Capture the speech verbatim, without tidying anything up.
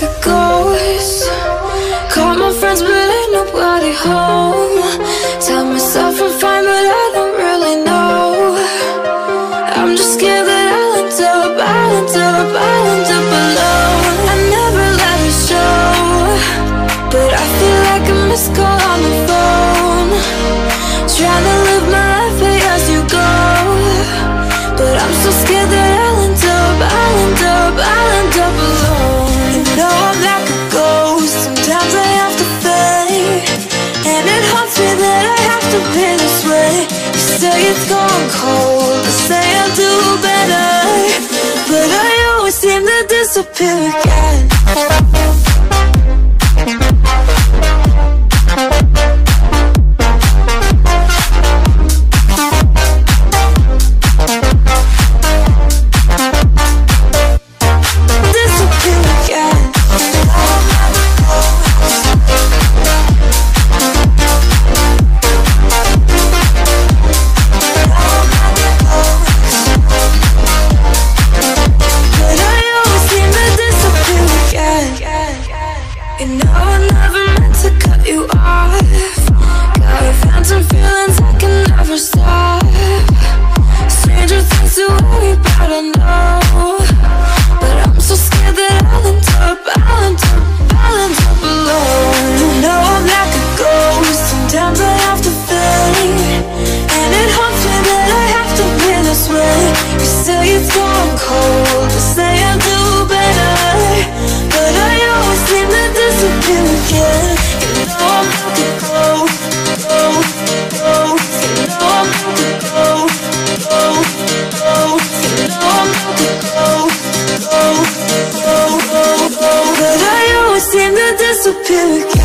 like a ghost. Call my friends but ain't nobody home. Tell myself I'm fine but I don't really know. I'm just scared that I'll end up, I'll end up, I'll end up alone. I never let it show, but I feel like a missed call on the phone. Trying to live my life pay as you go, but I'm so scared that I'll end up, I'll end up, I'll end up alone. You know I'm like a ghost, sometimes I have to fade, and it haunts me that I have to be this way. You say it's gone cold, I say I'll do better, but I always seem to disappear again. You know I never meant to cut you off. Got a phantom feelings I can never stop. Stranger things to worry about, I know, but I'm so scared that I'll end up, I'll end up, I'll end up alone. You know I'm like a ghost, sometimes I have to fade, and it haunts me that I have to be this way. You say it's gone cold, I say I'll do better, but I always seem to disappear again. You know I'm like a ghost, ghost, ghost. You know I'm like a ghost, ghost, ghost. You know I'm like a ghost, ghost, ghost, ghost, ghost. But I always seem to disappear again.